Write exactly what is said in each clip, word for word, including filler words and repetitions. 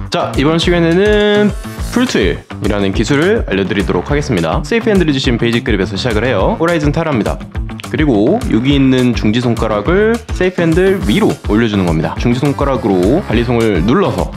자, 이번 시간에는 풀트윌이라는 기술을 알려드리도록 하겠습니다. 세이프 핸들을 주신 베이직 그립에서 시작을 해요. 호라이즌 타랍니다. 그리고 여기 있는 중지손가락을 세이프 핸들 위로 올려주는 겁니다. 중지손가락으로 발리송을 눌러서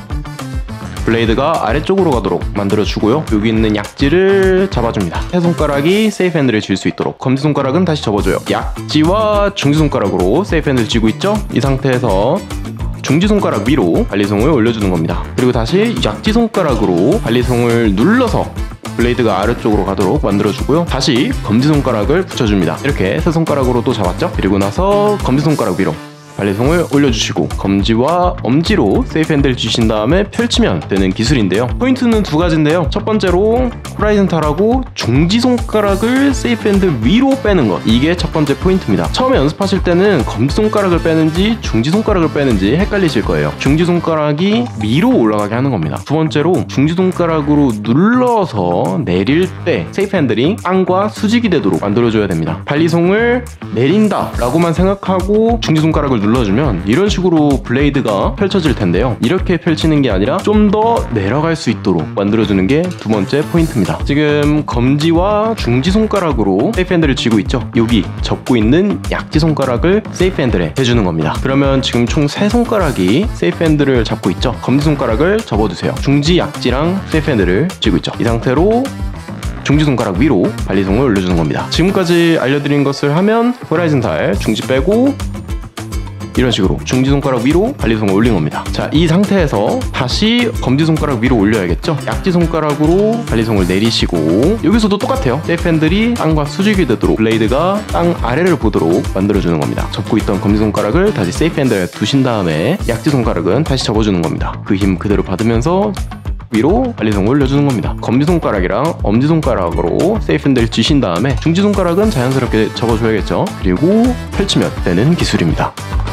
블레이드가 아래쪽으로 가도록 만들어주고요. 여기 있는 약지를 잡아줍니다. 세 손가락이 세이프 핸들을 쥘 수 있도록, 검지손가락은 다시 접어줘요. 약지와 중지손가락으로 세이프 핸들을 쥐고 있죠? 이 상태에서 중지손가락 위로 발리송을 올려주는 겁니다. 그리고 다시 약지손가락으로 발리송을 눌러서 블레이드가 아래쪽으로 가도록 만들어주고요. 다시 검지손가락을 붙여줍니다. 이렇게 세 손가락으로 또 잡았죠? 그리고 나서 검지손가락 위로 발리송을 올려주시고 검지와 엄지로 세이프 핸들을 쥐신 다음에 펼치면 되는 기술인데요. 포인트는 두 가지인데요. 첫 번째로 호라이즌 탈하고 중지손가락을 세이프 핸들 위로 빼는 것, 이게 첫 번째 포인트입니다. 처음에 연습하실 때는 검지손가락을 빼는지 중지손가락을 빼는지 헷갈리실 거예요. 중지손가락이 위로 올라가게 하는 겁니다. 두 번째로 중지손가락으로 눌러서 내릴 때 세이프 핸들이 땅과 수직이 되도록 만들어줘야 됩니다. 발리송을 내린다 라고만 생각하고 중지손가락을 눌러주면 이런 식으로 블레이드가 펼쳐질 텐데요. 이렇게 펼치는 게 아니라 좀 더 내려갈 수 있도록 만들어주는 게 두 번째 포인트입니다. 지금 검지와 중지손가락으로 세이프 핸들을 쥐고 있죠? 여기 접고 있는 약지손가락을 세이프 핸들에 해주는 겁니다. 그러면 지금 총 세 손가락이 세이프 핸들을 잡고 있죠? 검지손가락을 접어두세요. 중지, 약지랑 세이프 핸들을 쥐고 있죠? 이 상태로 중지손가락 위로 발리송을 올려주는 겁니다. 지금까지 알려드린 것을 하면 호라이즌 탈, 중지 빼고 이런 식으로 중지손가락 위로 발리송을 올린 겁니다. 자, 이 상태에서 다시 검지손가락 위로 올려야겠죠? 약지손가락으로 발리송을 내리시고 여기서도 똑같아요. 세이프 핸들이 땅과 수직이 되도록 블레이드가 땅 아래를 보도록 만들어주는 겁니다. 접고 있던 검지손가락을 다시 세이프 핸들에 두신 다음에 약지손가락은 다시 접어주는 겁니다. 그 힘 그대로 받으면서 위로 발리송을 올려주는 겁니다. 검지손가락이랑 엄지손가락으로 세이프 핸들을 쥐신 다음에 중지손가락은 자연스럽게 접어줘야겠죠? 그리고 펼치면 되는 기술입니다.